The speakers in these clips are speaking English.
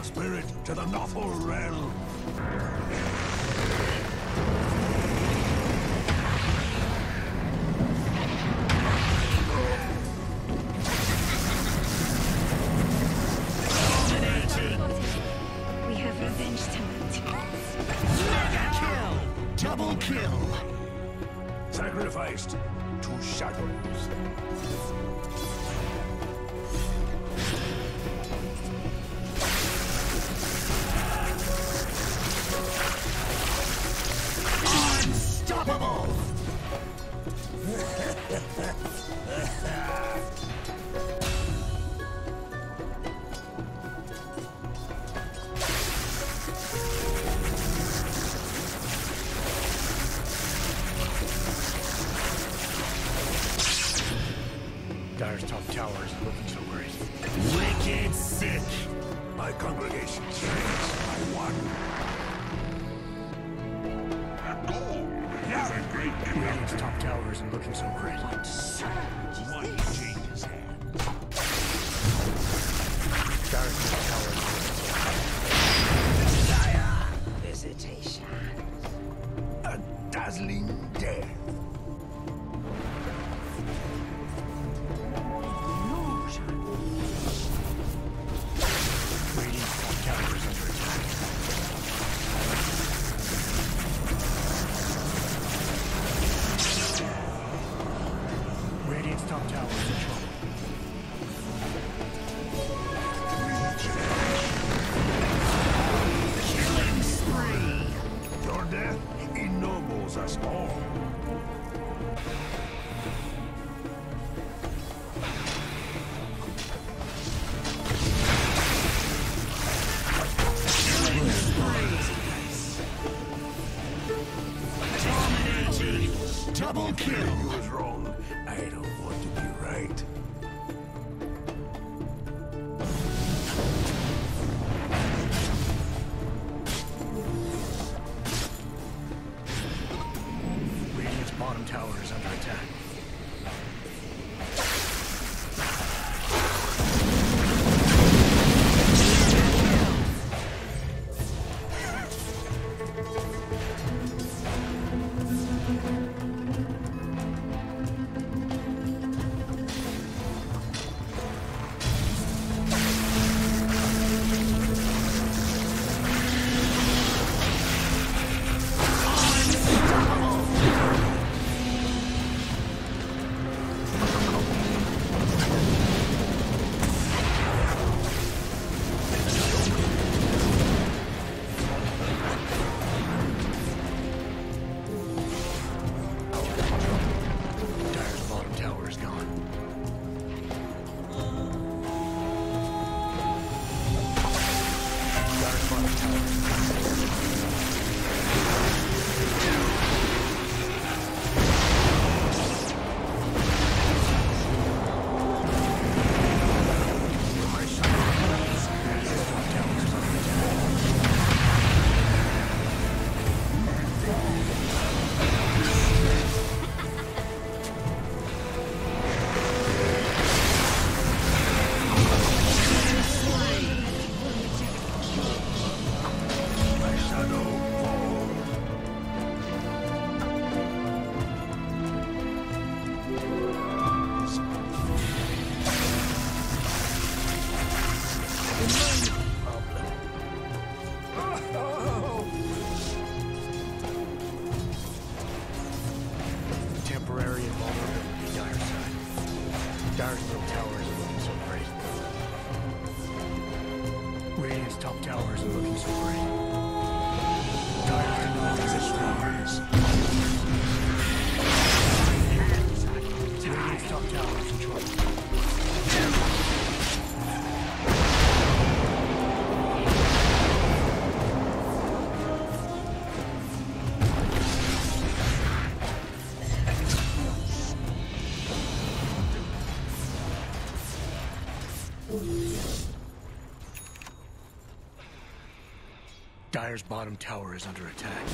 your spirit to the Nothul realm. We have revenge tonight. Mega kill! Double kill! Sacrificed to shadows. Unstoppable! Dire's top tower isn't looking so great. Wicked sick! My congregation stands by one. Radiant's top tower isn't looking so great. One changes hands. Dire's top tower isn't looking so great. Visitation. A dazzling death. Radiant's top tower is under attack. Radiant's top tower is in trouble. Killing spree! Your death ennobles us all. Killing spree! Dominating! Double kill! You was wrong. I don't want to be right. Radiant's bottom tower is under attack. Dire's bottom tower is gone. Dire's bottom tower is gone. Radiant's top tower is under attack. My shadow falls. Temporary invulnerability, Dire's side. Dire's middle tower isn't looking so great. Radiant's top tower isn't looking so great. Dire's denies its stars. Radiant's top tower is in trouble. Dire's bottom tower is under attack.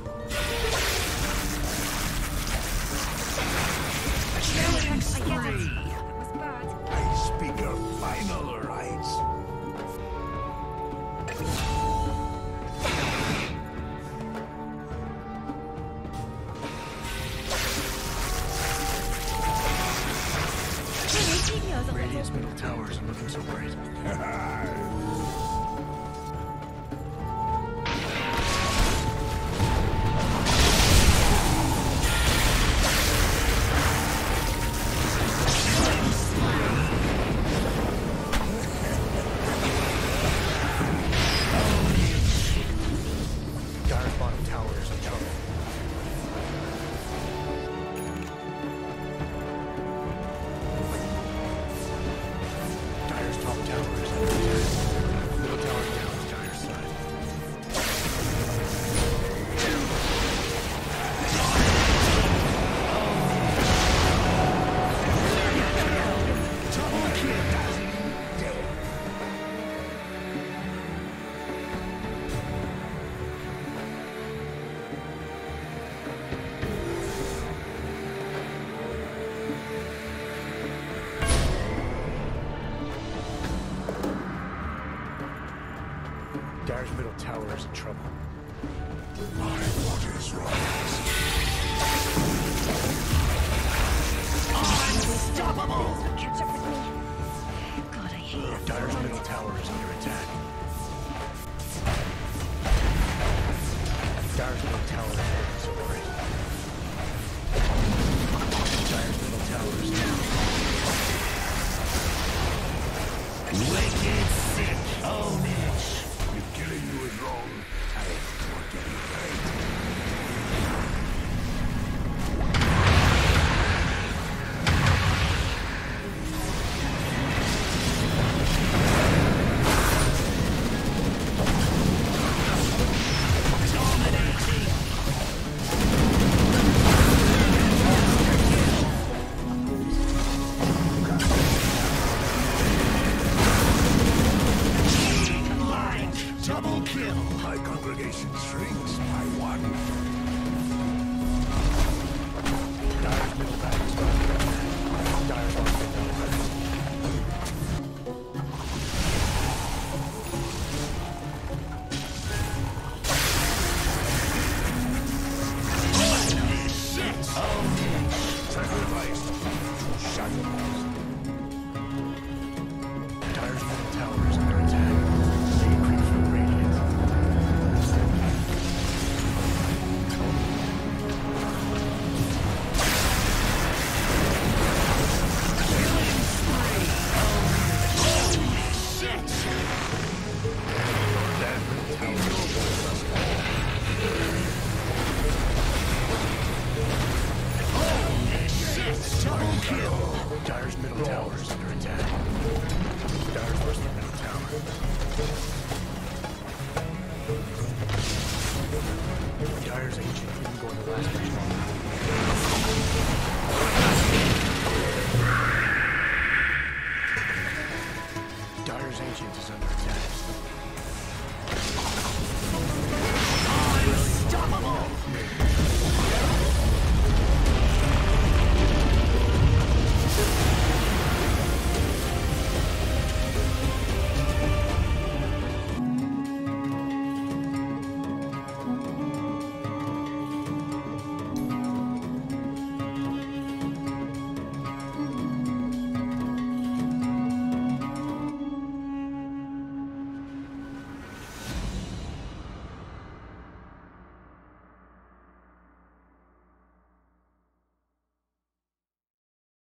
Killing spree! That was bad. I speak of final rights. middle tower isn't looking so great. Dire's bottom tower is in trouble. Dire's top tower is under attack. Middle tower down is Dire's side. Double kill. Dire's middle tower is in trouble. My waters rise. Unstoppable. Catch up with me. God, I hate it. Dire's middle tower is under attack. Dire's middle tower is looking so great. Dire's middle tower is down. Wicked sick. Own it. If killing you is wrong, I want to be right. Dominating. Double kill. My congregation shrinks by one.